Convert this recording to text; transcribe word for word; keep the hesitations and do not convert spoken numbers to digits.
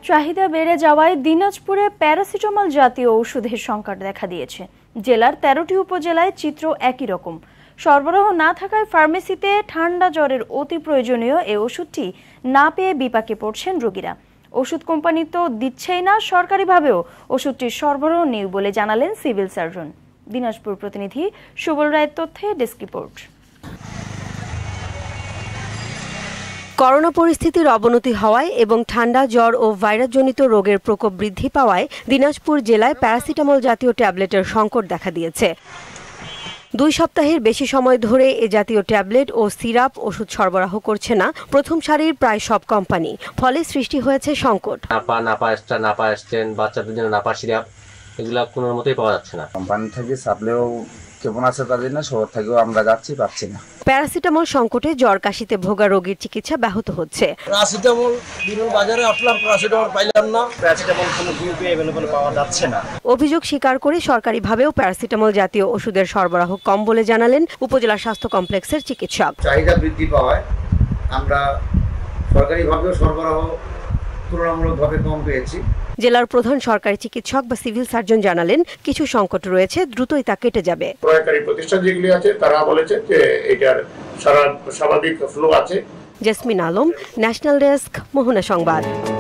চাহিদা বেড়ে যাওয়ায় দিনাজপুরে প্যারাসিটামল জাতীয় ওষুধের সংকট দেখা দিয়েছে। জেলার তেরোটি উপজেলায় চিত্র একই রকম। সরবরাহ না থাকায় ফার্মেসিতে ঠান্ডা জ্বরের অতি প্রয়োজনীয় এই ওষুধটি না পেয়ে বিপাকে পড়ছেন রোগীরা। ওষুধ কোম্পানি তো দিচ্ছেই না, সরকারিভাবেও ওষুধটির সরবরাহ নেই বলে জানালেন সিভিল সার্জন। দিনাজপুর প্রতিনিধি সুবল রায়ের তথ্যে ডেস্ক রিপোর্ট। করোনা পরিস্থিতির অবনতি হওয়ায় এবং ঠান্ডা জ্বর ও ভাইরাসজনিত রোগের প্রকোপ বৃদ্ধি পাওয়ায় দিনাজপুর জেলায় প্যারাসিটামল জাতীয় ট্যাবলেটের সংকট দেখা দিয়েছে। দুই সপ্তাহের বেশি সময় ধরে এ জাতীয় ট্যাবলেট ও সিরাপ ওষুধ সরবরাহ করছে না প্রথম সারির প্রায় সব কোম্পানি। ফলে সৃষ্টি হয়েছে সংকট। নাপা নাপা এক্সট্রা নাপা স্টেন বাচ্চাদের জন্য নাপা সিরাপ এগুলো কোনো মতেই পাওয়া যাচ্ছে না। কোম্পানি থেকে সাপ্লাইও কেমন আছে তাদের না, শহর থেকেও আমরা যাচ্ছি পাচ্ছি না। প্যারাসিটামল সংকটে জ্বর কাশিতে ভোগা রোগীর চিকিৎসা ব্যাহত হচ্ছে। প্যারাসিটামল বিভিন্ন বাজারে আসলাম, প্যারাসিটামল পাইলাম না, প্যারাসিটামল কোনো গ্রুপে अवेलेबल পাওয়া যাচ্ছে না। অভিযোগ স্বীকার করে সরকারিভাবেও প্যারাসিটামল জাতীয় ওষুধের সরবরাহ কম বলে জানালেন উপজেলা স্বাস্থ্য কমপ্লেক্সের চিকিৎসক। চাহিদা বৃদ্ধি পাওয়ায় আমরা সরকারিভাবেও সরবরাহ তুলনামূলকভাবে কম পেয়েছি। জেলার প্রধান সরকারি চিকিৎসক বা সিভিল সার্জন জানালেন কিছু সংকট রয়েছে, দ্রুতই তা কেটে যাবে। সরকারি প্রতিষ্ঠান যেগুলি আছে তারা বলেছে যে এটার সারা স্বাভাবিক ফ্লো আছে। জেসমিন আলম, ন্যাশনাল ডেস্ক, মোহনা সংবাদ।